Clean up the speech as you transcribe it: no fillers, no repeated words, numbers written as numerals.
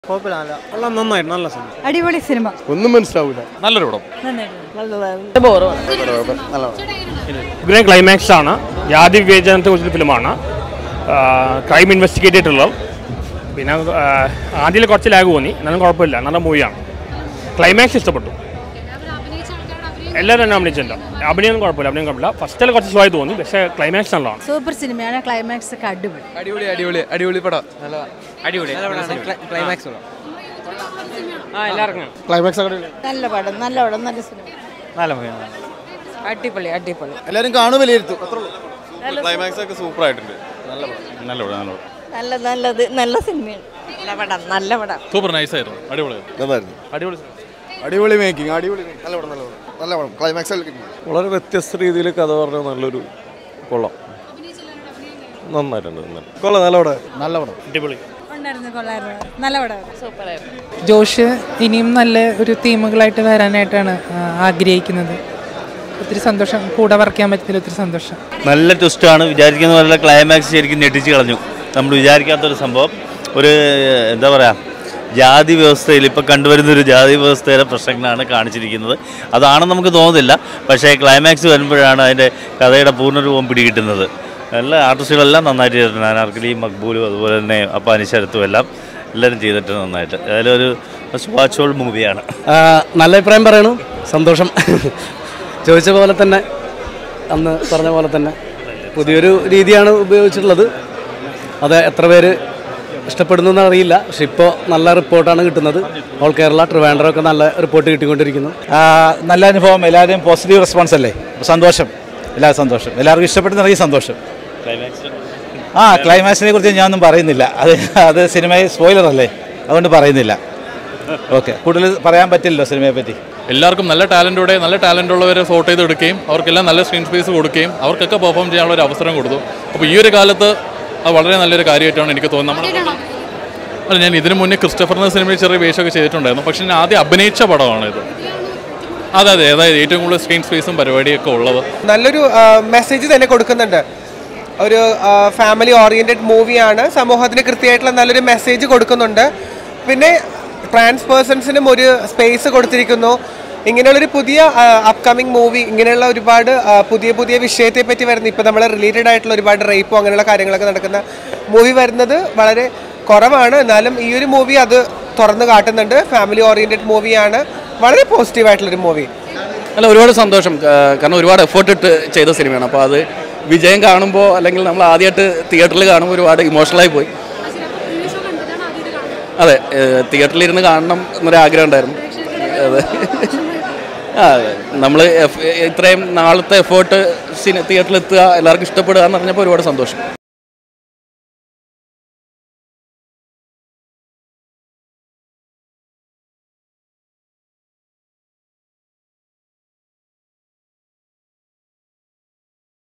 അടിപൊളി സിനിമ. ഒന്നും മനസ്സിലാവില്ല. നല്ലൊരു പടം. ഗ്രീൻ ക്ലൈമാക്സ് ആണ്. ജാതി വിവേചനത്തെ കുറിച്ചൊരു ഫിലിമാണ്. ക്രൈം ഇൻവെസ്റ്റിഗേറ്റ് ചെയ്തിട്ടുള്ളത്. പിന്നെ ആദ്യം കുറച്ച് ലാഗ് തോന്നി, എന്നാലും കുഴപ്പമില്ല, നല്ല മൂവിയാണ്. ക്ലൈമാക്സ് ഇഷ്ടപ്പെട്ടു. എല്ലാവരും തന്നെ അഭിനയിച്ചിട്ടുണ്ട്. അഭിനയം കുഴപ്പമില്ല. ഫസ്റ്റിൽ കുറച്ച് സ്ലോ ആയി തോന്നി, പക്ഷേ ക്ലൈമാക്സ് നല്ലതാണ്. സൂപ്പർ സിനിമയാണ്. ക്ലൈമാക്സ് ഒക്കെ അടിപൊളി പടം. അടിപൊളി ക്ലൈമാക്സ് എല്ലാവർക്കും നല്ല പടം, നല്ല സിനിമ, നല്ല മൂവിയാണ്. അടിപൊളി. എല്ലാവരും കാണും, വിലയിരുത്തും. ക്ലൈമാക്സ് ഒക്കെ സൂപ്പർ ആയിട്ടുണ്ട്. നല്ല സിനിമയാണ്. നല്ല പടം. സൂപ്പർ നൈസ് ആയിരുന്നു. അടിപൊളി മേക്കിംഗ്. നല്ല പടം. ക്ലൈമാക്സ് വളരെ വ്യത്യസ്ത രീതിയിൽ കഥ പറഞ്ഞ നല്ലൊരു കൊള്ളാം. നന്നായിട്ടുണ്ട്. നല്ല പടം. അടിപൊളി. നല്ല പടം. സൂപ്പറായിരുന്നു. ജോഷ് ഇനിയും നല്ല ഒരു തീമുകളായിട്ട് വരാനായിട്ടാണ് ആഗ്രഹിക്കുന്നത്. ഒത്തിരി സന്തോഷം, കൂടെ വർക്ക് ചെയ്യാൻ പറ്റിയതിൽ ഒത്തിരി സന്തോഷം. നല്ല ട്വിസ്റ്റാണ്. വിചാരിക്കുന്ന പോലെ ക്ലൈമാക്സ് ശരിക്കും ഞെട്ടിച്ച് കളഞ്ഞു. നമ്മൾ വിചാരിക്കാത്തൊരു സംഭവം. ഒരു എന്താ പറയുക, ജാതി വ്യവസ്ഥയിൽ ഇപ്പോൾ കണ്ടുവരുന്നൊരു ജാതി വ്യവസ്ഥയുടെ പ്രശ്നങ്ങളാണ് കാണിച്ചിരിക്കുന്നത്. അതാണെന്ന് നമുക്ക് തോന്നുന്നില്ല, പക്ഷേ ക്ലൈമാക്സ് വരുമ്പോഴാണ് അതിൻ്റെ കഥയുടെ പൂർണ്ണരൂപം പിടികിട്ടുന്നത്. എല്ലാ ആർട്ടിസ്റ്റുകളെല്ലാം നന്നായിട്ട് ചെയ്തിട്ടുണ്ട്. അനാർക്കലിയും മക്ബൂലും അതുപോലെ തന്നെ അപ്പാനിശരത്തും എല്ലാവരും ചെയ്തിട്ടുണ്ട് നന്നായിട്ട്. അതിലൊരു വാച്ച് ഓൾ മൂവിയാണ്. നല്ല അഭിപ്രായം പറയണു. സന്തോഷം. ചോദിച്ച പോലെ തന്നെ, അന്ന് പറഞ്ഞ പോലെ തന്നെ പുതിയൊരു രീതിയാണ് ഉപയോഗിച്ചിട്ടുള്ളത്. അത് എത്ര പേര് ഇഷ്ടപ്പെടുന്നു എന്നറിയില്ല, പക്ഷെ ഇപ്പോൾ നല്ല റിപ്പോർട്ടാണ് കിട്ടുന്നത്. ഓൾ കേരള, ട്രിവാൻഡ്രം ഒക്കെ നല്ല റിപ്പോർട്ട് കിട്ടിക്കൊണ്ടിരിക്കുന്നു. നല്ല അനുഭവം. എല്ലാവരും പോസിറ്റീവ് റെസ്പോൺസ് അല്ലേ. സന്തോഷം. സന്തോഷം. എല്ലാവർക്കും ഇഷ്ടപ്പെടുന്ന സന്തോഷം. ക്ലൈമാക്സിനെ കുറിച്ച് ഞാനൊന്നും പറയുന്നില്ല. അത് സിനിമയെ സ്പോയിലർ അല്ലേ, അതുകൊണ്ട് പറയുന്നില്ല. ഓക്കെ, കൂടുതൽ പറയാൻ പറ്റില്ലല്ലോ സിനിമയെ പറ്റി. എല്ലാവർക്കും നല്ല ടാലൻ്റ് ഉള്ളവരെ സോർട്ട് ചെയ്തെടുക്കുകയും അവർക്കെല്ലാം നല്ല സ്ക്രീൻ സ്പേസ് കൊടുക്കുകയും അവർക്കൊക്കെ പെർഫോം ചെയ്യാനുള്ള ഒരു അവസരം കൊടുത്തു. അപ്പോൾ ഈ ഒരു കാലത്ത് അത് വളരെ നല്ലൊരു കാര്യമായിട്ടാണ് എനിക്ക് തോന്നുന്നത്. ഞാൻ ഇതിനു മുന്നേ ക്രിസ്റ്റഫറിൻ്റെ സിനിമയിൽ ചെറിയ വേഷമൊക്കെ ചെയ്തിട്ടുണ്ടായിരുന്നു, പക്ഷേ ഞാൻ ആദ്യം അഭിനയിച്ച പടമാണ് ഇത്. അതെ, അതായത് ഏറ്റവും കൂടുതൽ സ്ക്രീൻ സ്പേസും പരിപാടിയൊക്കെ ഉള്ളത്. നല്ലൊരു മെസ്സേജ് തന്നെ കൊടുക്കുന്നുണ്ട്. ഒരു ഫാമിലി ഓറിയൻറ്റഡ് മൂവിയാണ്. സമൂഹത്തിന് കൃത്യമായിട്ടുള്ള നല്ലൊരു മെസ്സേജ് കൊടുക്കുന്നുണ്ട്. പിന്നെ ട്രാൻസ് പേഴ്സൺസിനും ഒരു സ്പേസ് കൊടുത്തിരിക്കുന്നു. ഇങ്ങനെയുള്ളൊരു പുതിയ അപ്കമിങ് മൂവി, ഇങ്ങനെയുള്ള ഒരുപാട് പുതിയ വിഷയത്തെ പറ്റി വരുന്ന, ഇപ്പോൾ നമ്മൾ റിലേറ്റഡ് ആയിട്ടുള്ള ഒരുപാട് റേപ്പോ അങ്ങനെയുള്ള കാര്യങ്ങളൊക്കെ നടക്കുന്ന മൂവി വരുന്നത് വളരെ കുറവാണ്. എന്നാലും ഈ ഒരു മൂവി അത് തുറന്നു കാട്ടുന്നുണ്ട്. ഫാമിലി ഓറിയൻറ്റഡ് മൂവിയാണ്. വളരെ പോസിറ്റീവായിട്ടുള്ളൊരു മൂവി. അല്ല, ഒരുപാട് സന്തോഷം. കാരണം ഒരുപാട് എഫേർട്ട് ഇട്ട് ചെയ്ത സിനിമയാണ്. അപ്പോൾ അത് വിജയം കാണുമ്പോൾ, അല്ലെങ്കിൽ നമ്മൾ ആദ്യമായിട്ട് തിയേറ്ററിൽ കാണുമ്പോൾ ഒരുപാട് ഇമോഷണലായി പോയി. അതെ, തിയേറ്ററിലിരുന്ന് കാണണം എന്നൊരാഗ്രഹം ഉണ്ടായിരുന്നു. അതെ, നമ്മൾ ഇത്രയും നാളത്തെ എഫേർട്ട് തിയേറ്ററിൽ എത്തുക, എല്ലാവർക്കും ഇഷ്ടപ്പെടുക എന്ന് പറഞ്ഞപ്പോൾ ഒരുപാട് സന്തോഷം.